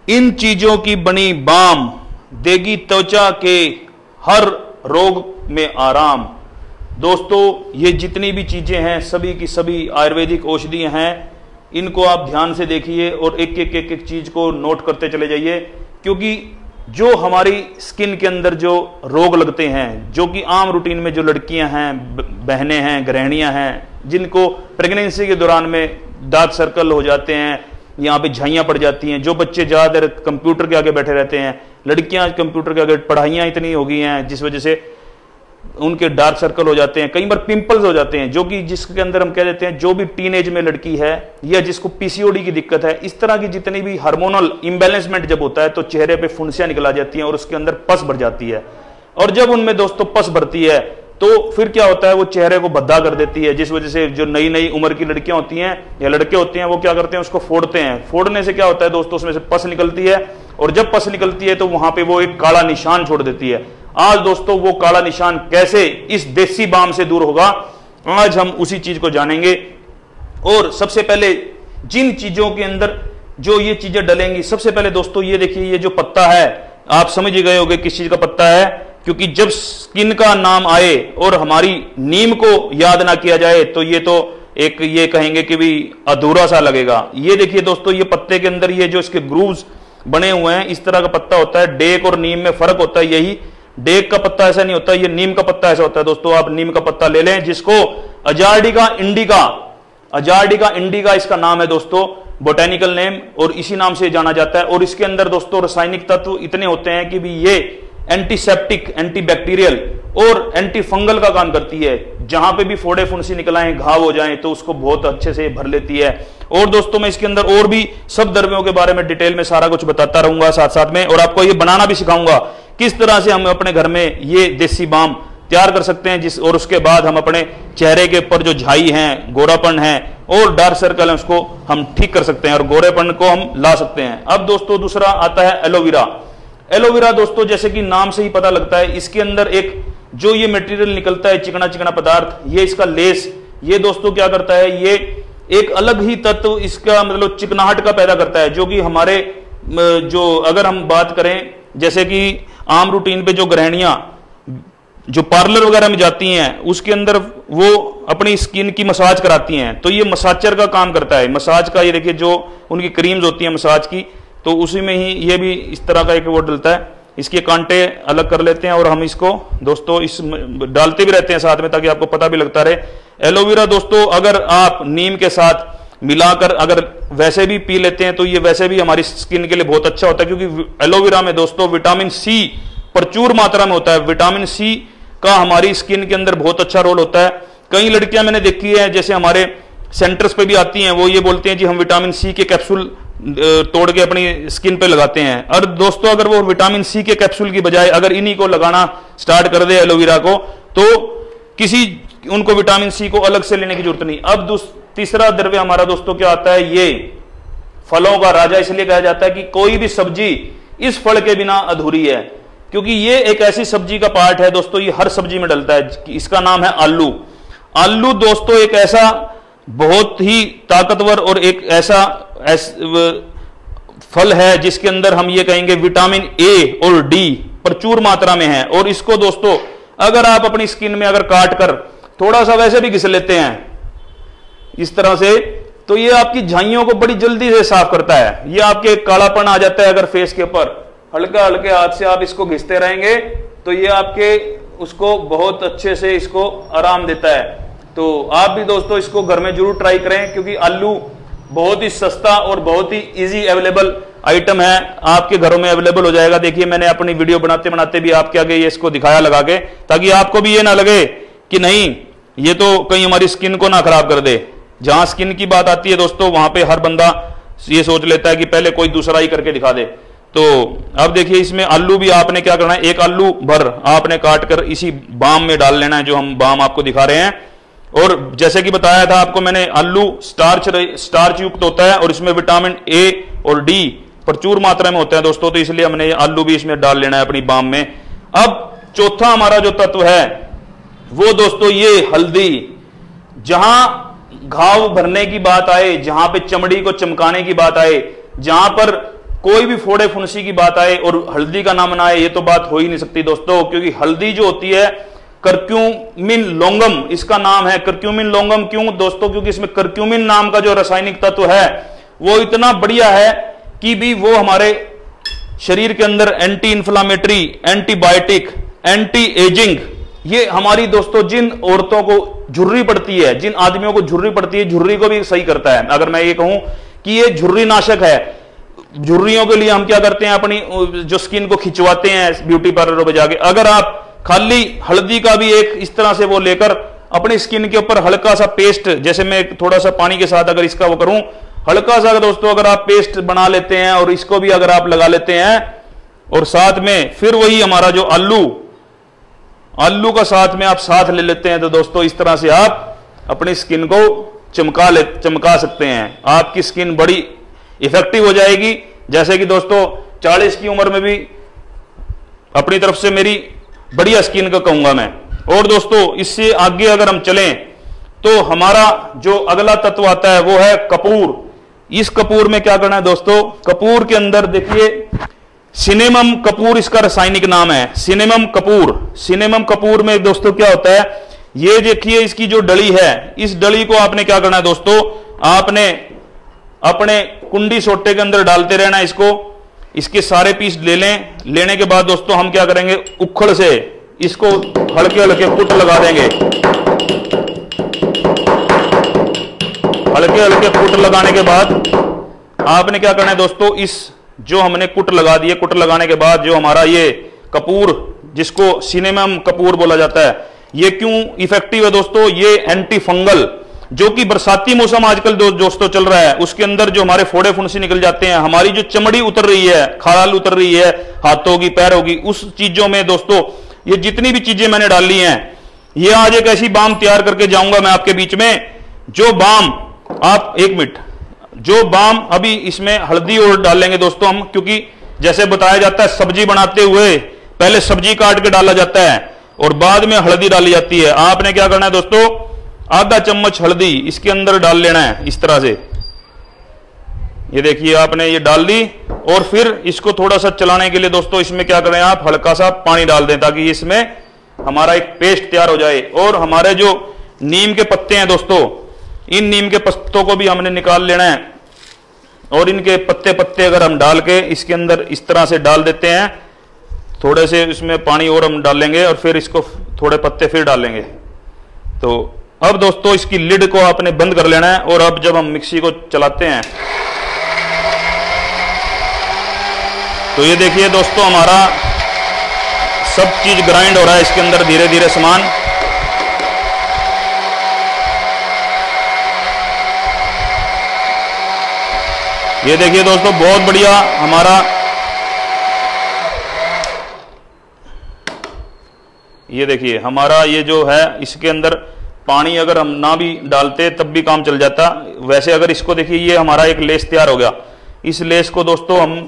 इन चीजों की बनी बाम देगी त्वचा के हर रोग में आराम। दोस्तों ये जितनी भी चीजें हैं सभी की सभी आयुर्वेदिक औषधियां हैं, इनको आप ध्यान से देखिए और एक एक चीज को नोट करते चले जाइए, क्योंकि जो हमारी स्किन के अंदर जो रोग लगते हैं, जो कि आम रूटीन में जो लड़कियां हैं, बहनें हैं, गृहिणियां हैं, जिनको प्रेगनेंसी के दौरान में डार्क सर्कल हो जाते हैं, यहाँ पे झाइयाँ पड़ जाती हैं, जो बच्चे ज़्यादा देर कंप्यूटर के आगे बैठे रहते हैं, लड़कियां कंप्यूटर के आगे, पढ़ाइयाँ इतनी हो गई हैं जिस वजह से उनके डार्क सर्कल हो जाते हैं, कई बार पिंपल्स हो जाते हैं, जो कि जिसके अंदर हम कह देते हैं जो भी टीनेज में लड़की है या जिसको पीसीओडी की दिक्कत है, इस तरह की जितनी भी हार्मोनल इम्बैलेंसमेंट जब होता है तो चेहरे पे फुंसियां निकल आ जाती हैं और उसके अंदर पस भर जाती है। और जब उनमें दोस्तों पस भरती है तो फिर क्या होता है, वो चेहरे को भद्दा कर देती है, जिस वजह से जो नई नई उम्र की लड़कियां होती हैं या लड़के होते हैं वो क्या करते हैं, उसको फोड़ते हैं। फोड़ने से क्या होता है दोस्तों, उसमें से पस निकलती है और जब पस निकलती है तो वहां पे वो एक काला निशान छोड़ देती है। आज दोस्तों वो काला निशान कैसे इस देसी बाम से दूर होगा, आज हम उसी चीज को जानेंगे। और सबसे पहले जिन चीजों के अंदर जो ये चीजें डलेंगी, सबसे पहले दोस्तों ये देखिए, ये जो पत्ता है आप समझ ही गए होंगे किस चीज का पत्ता है, क्योंकि जब स्किन का नाम आए और हमारी नीम को याद ना किया जाए तो ये तो एक ये कहेंगे कि भी अधूरा सा लगेगा। ये देखिए दोस्तों, ये पत्ते के अंदर ये जो इसके ग्रूव्स बने हुए हैं, इस तरह का पत्ता होता है। डेक और नीम में फर्क होता है यही, डेक का पत्ता ऐसा नहीं होता, ये नीम का पत्ता ऐसा होता है। दोस्तों आप नीम का पत्ता ले लें, जिसको अजार्डिका इंडिका, अजार्डिका इंडिका इसका नाम है दोस्तों, बोटेनिकल नेम, और इसी नाम से जाना जाता है। और इसके अंदर दोस्तों रासायनिक तत्व इतने होते हैं कि भी ये एंटीसेप्टिक, एंटीबैक्टीरियल और एंटी फंगल का काम करती है। जहां पे भी फोड़े फुंसी निकल आए, घाव हो जाएं, तो उसको बहुत अच्छे से भर लेती है। और दोस्तों मैं इसके अंदर और भी सब द्रव्यों के बारे में डिटेल में सारा कुछ बताता रहूंगा साथ साथ में, और आपको ये बनाना भी सिखाऊंगा किस तरह से हम अपने घर में ये देसी बाम तैयार कर सकते हैं, और उसके बाद हम अपने चेहरे के ऊपर जो झाई हैं, गोरापन है और डार्क सर्कल है, उसको हम ठीक कर सकते हैं और गोरेपन को हम ला सकते हैं। अब दोस्तों दूसरा आता है एलोवेरा। एलोवेरा दोस्तों जैसे कि नाम से ही पता लगता है, इसके अंदर एक जो ये मटेरियल निकलता है, चिकना चिकना पदार्थ, ये इसका लेस, ये दोस्तों क्या करता है, ये एक अलग ही तत्व इसका मतलब चिकनाहट का पैदा करता है, जो कि हमारे जो अगर हम बात करें जैसे कि आम रूटीन पे जो गृहिणियां जो पार्लर वगैरह में जाती हैं, उसके अंदर वो अपनी स्किन की मसाज कराती हैं, तो ये मसाजर का काम करता है। मसाज का ये देखिए जो उनकी क्रीम्स होती हैं मसाज की, तो उसी में ही ये भी इस तरह का एक वो डलता है। इसके कांटे अलग कर लेते हैं और हम इसको दोस्तों इस डालते भी रहते हैं साथ में, ताकि आपको पता भी लगता रहे। एलोवेरा दोस्तों अगर आप नीम के साथ मिलाकर अगर वैसे भी पी लेते हैं तो ये वैसे भी हमारी स्किन के लिए बहुत अच्छा होता है, क्योंकि एलोवेरा में दोस्तों विटामिन सी प्रचुर मात्रा में होता है। विटामिन सी का हमारी स्किन के अंदर बहुत अच्छा रोल होता है। कई लड़कियां मैंने देखी है, जैसे हमारे सेंटर्स पे भी आती हैं, वो ये बोलते हैं जी हम विटामिन सी के कैप्सूल तोड़ के अपनी स्किन पे लगाते हैं। और दोस्तों अगर वो विटामिन सी के कैप्सूल की बजाय अगर इन्हीं को लगाना स्टार्ट कर दे एलोवेरा को, तो किसी उनको विटामिन सी को अलग से लेने की जरूरत नहीं। अब तीसरा द्रव्य हमारा दोस्तों क्या आता है, ये फलों का राजा इसलिए कहा जाता है कि कोई भी सब्जी इस फल के बिना अधूरी है, क्योंकि ये एक ऐसी सब्जी का पार्ट है दोस्तों, ये हर सब्जी में डलता है। इसका नाम है आलू। आलू दोस्तों एक ऐसा बहुत ही ताकतवर और एक ऐसा फल है जिसके अंदर हम ये कहेंगे विटामिन ए और डी प्रचुर मात्रा में है। और इसको दोस्तों अगर आप अपनी स्किन में अगर काट कर थोड़ा सा वैसे भी घिस लेते हैं इस तरह से, तो ये आपकी झाइयों को बड़ी जल्दी से साफ करता है। ये आपके कालापन आ जाता है अगर फेस के ऊपर, हल्का हल्के हाथ से आप इसको घिसते रहेंगे तो ये आपके उसको बहुत अच्छे से इसको आराम देता है। तो आप भी दोस्तों इसको घर में जरूर ट्राई करें, क्योंकि आलू बहुत ही सस्ता और बहुत ही इजी अवेलेबल आइटम है, आपके घरों में अवेलेबल हो जाएगा। देखिए मैंने अपनी वीडियो बनाते बनाते भी आपके आगे ये इसको दिखाया लगा के, ताकि आपको भी ये ना लगे कि नहीं ये तो कहीं हमारी स्किन को ना खराब कर दे। जहां स्किन की बात आती है दोस्तों वहां पे हर बंदा ये सोच लेता है कि पहले कोई दूसरा ही करके दिखा दे। तो अब देखिए इसमें आलू भी आपने क्या करना है, एक आलू भर आपने काट कर इसी बाम में डाल लेना है, जो हम बाम आपको दिखा रहे हैं। और जैसे कि बताया था आपको मैंने, आलू स्टार्च युक्त होता है और इसमें विटामिन ए और डी प्रचुर मात्रा में होते हैं दोस्तों, तो इसलिए हमने आलू भी इसमें डाल लेना है अपनी बाम में। अब चौथा हमारा जो तत्व है वो दोस्तों ये हल्दी। जहां घाव भरने की बात आए, जहां पे चमड़ी को चमकाने की बात आए, जहां पर कोई भी फोड़े फुंसी की बात आए और हल्दी का नाम ना आए, ये तो बात हो ही नहीं सकती दोस्तों, क्योंकि हल्दी जो होती है करक्यूमिन लोंगम इसका नाम है। करक्यूमिन लोंगम क्यों दोस्तों? क्योंकि इसमें करक्यूमिन नाम का जो रासायनिक तत्व है वो इतना बढ़िया है कि भी वो हमारे शरीर के अंदर anti inflammatory, antibiotic, anti aging, ये हमारी दोस्तों जिन औरतों को झुर्री पड़ती है, जिन आदमियों को झुर्री पड़ती है, झुर्री को भी सही करता है। अगर मैं ये कहूं कि ये झुर्री नाशक है, झुर्रियों के लिए हम क्या करते हैं, अपनी जो स्किन को खिंचवाते हैं ब्यूटी पार्लरों पे जाके। अगर आप खाली हल्दी का भी एक इस तरह से वो लेकर अपनी स्किन के ऊपर हल्का सा पेस्ट, जैसे मैं थोड़ा सा पानी के साथ अगर इसका वो करूं, हल्का सा दोस्तों अगर आप पेस्ट बना लेते हैं और इसको भी अगर आप लगा लेते हैं, और साथ में फिर वही हमारा जो आलू का साथ में आप साथ ले लेते हैं, तो दोस्तों इस तरह से आप अपनी स्किन को चमका सकते हैं। आपकी स्किन बड़ी इफेक्टिव हो जाएगी। जैसे कि दोस्तों 40 की उम्र में भी अपनी तरफ से मेरी बढ़िया स्किन का कहूंगा मैं। और दोस्तों इससे आगे अगर हम चलें तो हमारा जो अगला तत्व आता है वो है कपूर। इस कपूर में क्या करना है दोस्तों? कपूर के अंदर देखिए सिनेमम कपूर इसका रासायनिक नाम है, सिनेमम कपूर। सिनेमम कपूर में दोस्तों क्या होता है, ये देखिए इसकी जो डली है, इस डली को आपने क्या करना है दोस्तों, आपने अपने कुंडी सोटे के अंदर डालते रहना है इसको। इसके सारे पीस ले लें। लेने के बाद दोस्तों हम क्या करेंगे, उखड़ से इसको हल्के हल्के कुट लगा देंगे। हल्के हल्के कुट लगाने के बाद आपने क्या करना है दोस्तों, इस जो हमने कुट लगा दिए, कुट लगाने के बाद जो हमारा ये कपूर, जिसको सिनेमम कपूर बोला जाता है, ये क्यों इफेक्टिव है दोस्तों? ये एंटी फंगल, जो कि बरसाती मौसम आजकल दोस्तों चल रहा है, उसके अंदर जो हमारे फोड़े फुंसी निकल जाते हैं, हमारी जो चमड़ी उतर रही है, खाल उतर रही है हाथों की, पैरों की, उस चीजों में दोस्तों ये जितनी भी चीजें मैंने डाली हैं, ये आज एक ऐसी बाम तैयार करके जाऊंगा मैं आपके बीच में, जो बाम आप एक मिनट, जो बाम अभी इसमें हल्दी और डालेंगे दोस्तों हम, क्योंकि जैसे बताया जाता है सब्जी बनाते हुए पहले सब्जी काट के डाला जाता है और बाद में हल्दी डाली जाती है। आपने क्या करना है दोस्तों, आधा चम्मच हल्दी इसके अंदर डाल लेना है इस तरह से। ये देखिए आपने ये डाल दी और फिर इसको थोड़ा सा चलाने के लिए दोस्तों इसमें क्या करें, आप हल्का सा पानी डाल दें ताकि इसमें हमारा एक पेस्ट तैयार हो जाए। और हमारे जो नीम के पत्ते हैं दोस्तों, इन नीम के पत्तों को भी हमने निकाल लेना है और इनके पत्ते पत्ते अगर हम डाल के इसके अंदर इस तरह से डाल देते हैं, थोड़े से इसमें पानी और हम डालेंगे और फिर इसको थोड़े पत्ते फिर डालेंगे। तो अब दोस्तों इसकी लिड को आपने बंद कर लेना है और अब जब हम मिक्सी को चलाते हैं तो ये देखिए दोस्तों हमारा सब चीज ग्राइंड हो रहा है इसके अंदर धीरे धीरे सामान। ये देखिए दोस्तों बहुत बढ़िया हमारा ये देखिए हमारा ये जो है इसके अंदर पानी अगर हम ना भी डालते तब भी काम चल जाता। वैसे अगर इसको देखिए ये हमारा एक लेस तैयार हो गया। इस लेस को दोस्तों हम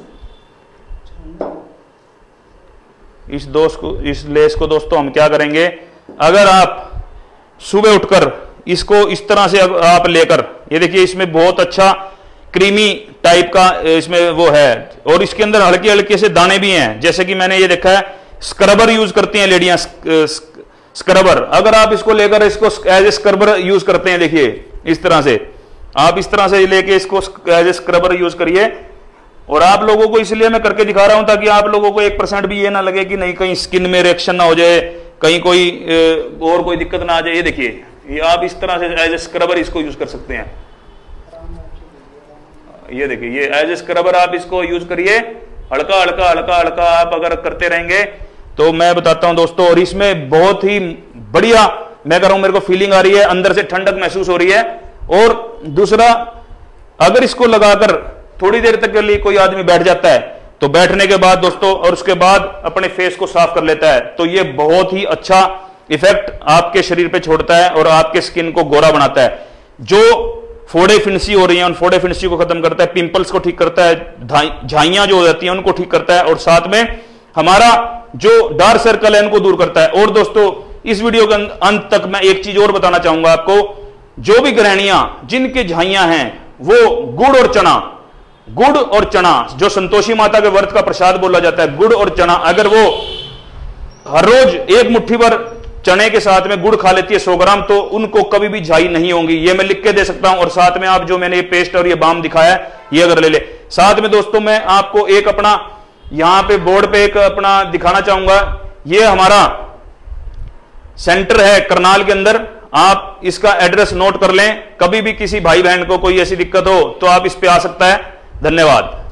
इस लेस को दोस्तों हम क्या करेंगे, अगर आप सुबह उठकर इसको इस तरह से आप लेकर, ये देखिए इसमें बहुत अच्छा क्रीमी टाइप का इसमें वो है और इसके अंदर हल्के हल्के से दाने भी हैं। जैसे कि मैंने ये देखा है स्क्रबर यूज करती हैं लेडियां, स्क्रबर, अगर आप इसको लेकर इसको एज ए स्क्रबर यूज करते हैं, देखिए इस तरह से आप इस तरह से लेके इसको एज ए स्क्रबर यूज करिए। और आप लोगों को इसलिए मैं करके दिखा रहा हूं ताकि आप लोगों को 1% भी ये ना लगे कि नहीं कहीं स्किन में रिएक्शन ना हो जाए, कहीं कोई और कोई दिक्कत ना आ जाए। ये देखिए ये आप इस तरह से एज ए स्क्रबर इसको यूज कर सकते हैं। ये देखिए ये एज ए स्क्रबर आप इसको यूज करिए, हल्का हल्का हल्का हल्का आप अगर करते रहेंगे तो मैं बताता हूं दोस्तों। और इसमें बहुत ही बढ़िया मैं कर रहा हूं, मेरे को फीलिंग आ रही है, अंदर से ठंडक महसूस हो रही है। और दूसरा, अगर इसको लगाकर थोड़ी देर तक के लिए कोई आदमी बैठ जाता है तो बैठने के बाद दोस्तों और उसके बाद अपने फेस को साफ कर लेता है तो ये बहुत ही अच्छा इफेक्ट आपके शरीर पे छोड़ता है और आपके स्किन को गोरा बनाता है। जो फोड़े फिंसी हो रही हैं उन फोड़े फिंसी को खत्म करता है, पिंपल्स को ठीक करता है, झाइयां जो हो जाती हैं उनको ठीक करता है और साथ में हमारा जो डार्क सर्कल है उनको दूर करता है। और दोस्तों इस वीडियो के अंत तक मैं एक चीज और बताना चाहूंगा आपको, जो भी गृहिणियां जिनके झाइयां हैं वो गुड़ और चना गुड़ और चना, जो संतोषी माता के व्रत का प्रसाद बोला जाता है, गुड़ और चना, अगर वो हर रोज एक मुट्ठी भर चने के साथ में गुड़ खा लेती है 100 ग्राम, तो उनको कभी भी झाई नहीं होंगी। ये मैं लिख के दे सकता हूं। और साथ में आप जो मैंने ये पेस्ट और ये बाम दिखाया है, ये अगर ले ले। साथ में दोस्तों मैं आपको एक अपना यहां पे बोर्ड पे एक अपना दिखाना चाहूंगा। ये हमारा सेंटर है करनाल के अंदर। आप इसका एड्रेस नोट कर लें। कभी भी किसी भाई बहन को कोई ऐसी दिक्कत हो तो आप इस पे आ सकता है। धन्यवाद।